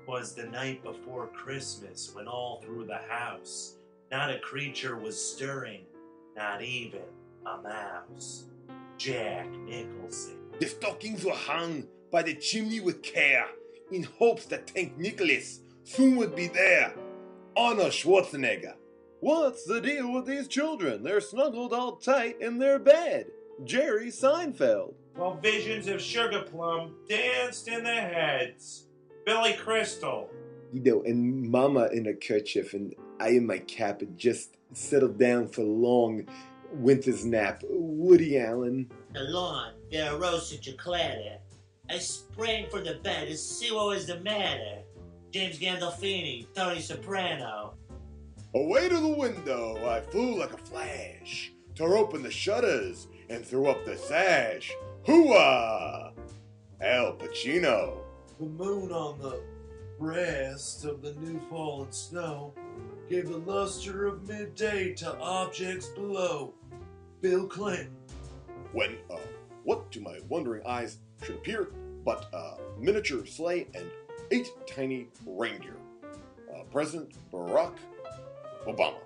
'Twas the night before Christmas when all through the house not a creature was stirring, not even a mouse. Jack Nicholson. The stockings were hung by the chimney with care, in hopes that Tank Nicholas soon would be there. Arnold Schwarzenegger. What's the deal with these children? They're snuggled all tight in their bed. Jerry Seinfeld. While visions of Sugar Plum danced in their heads. Billy Crystal. And Mama in a kerchief, and I in my cap had just settled down for a long winter's nap. Woody Allen. The lawn, there arose such a clatter. I sprang from the bed to see what was the matter. James Gandolfini, Tony Soprano. Away to the window I flew like a flash, tore open the shutters and threw up the sash. Hooah! Al Pacino. The moon on the breast of the new fallen snow gave the luster of midday to objects below. Bill Clinton. When, what to my wondering eyes should appear but a miniature sleigh and 8 tiny reindeer. President Barack Obama.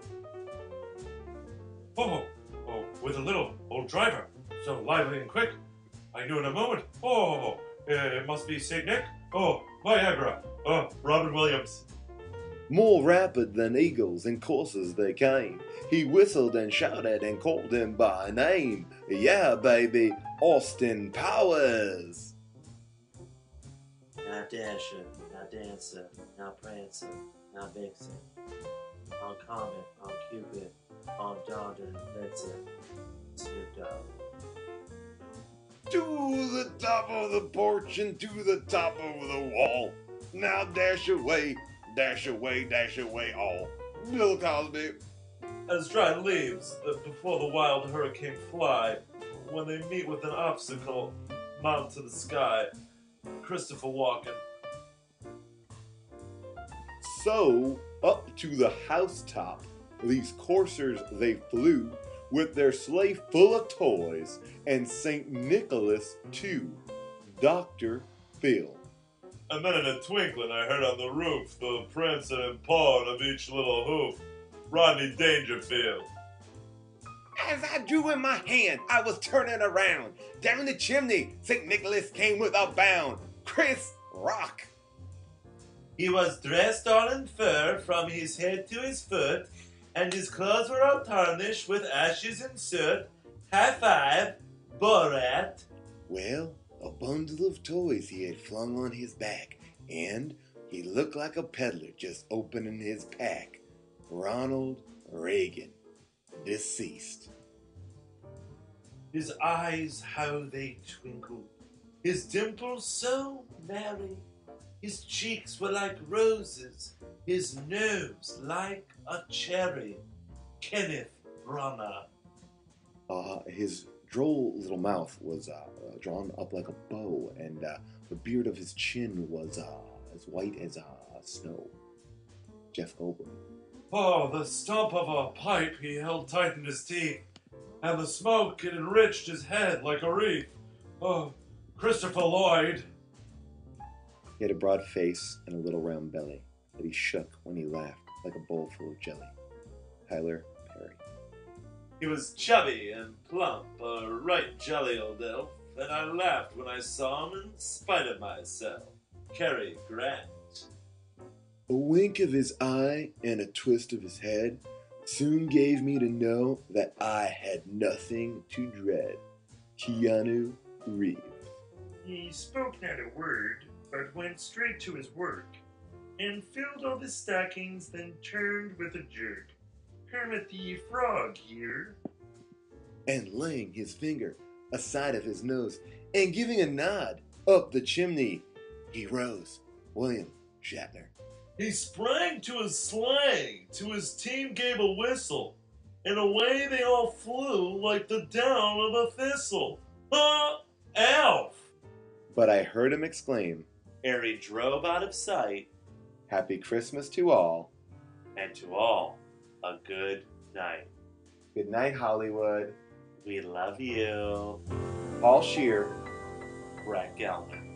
Oh, with a little old driver, so lively and quick. I knew in a moment. Oh, it must be St. Nick. Oh, Viagra. Oh, Robin Williams. More rapid than eagles in coursers they came. He whistled and shouted and called him by name. Yeah, baby, Austin Powers. Now Dasher, now Dancer, now Prancer, now Vixen. On Comet, on Cupid, on Dodger and Blitzen. Snoop Dogg. To the top of the porch and to the top of the wall. Now dash away, dash away, dash away all. Bill Cosby. As dry leaves that before the wild hurricane fly, when they meet with an obstacle, mount to the sky. Christopher Walken. So, up to the housetop, these coursers they flew, with their sleigh full of toys, and St. Nicholas too, Dr. Phil. And then in a twinkling I heard on the roof the prancing and pawing of each little hoof. Rodney Dangerfield. As I drew in my hand, I was turning around. Down the chimney, St. Nicholas came with a bound. Chris Rock. He was dressed all in fur from his head to his foot, and his clothes were all tarnished with ashes and soot. High five, Borat. Well, a bundle of toys he had flung on his back, and he looked like a peddler just opening his pack. Ronald Reagan, deceased. His eyes, how they twinkled, his dimples so merry, his cheeks were like roses, his nose like a cherry. Kenneth Branagh. His droll little mouth was drawn up like a bow, and the beard of his chin was as white as snow. Jeff Goldblum. Oh, the stump of a pipe he held tight in his teeth, and the smoke it enriched his head like a wreath. Oh, Christopher Lloyd. He had a broad face and a little round belly that he shook when he laughed like a bowl full of jelly. Tyler Perry. He was chubby and plump, a right jolly old elf, and I laughed when I saw him in spite of myself. Cary Grant. A wink of his eye and a twist of his head soon gave me to know that I had nothing to dread. Keanu Reeves. He spoke not a word, but went straight to his work, and filled all the stockings, then turned with a jerk. Kermit the Frog here. And laying his finger aside of his nose, and giving a nod up the chimney, he rose. William Shatner. He sprang to his sleigh, to his team gave a whistle, and away they all flew like the down of a thistle. Alf! But I heard him exclaim, ere he drove out of sight, Happy Christmas to all. and to all a good night. Good night, Hollywood. We love you. Paul Scheer. Brett Gelman.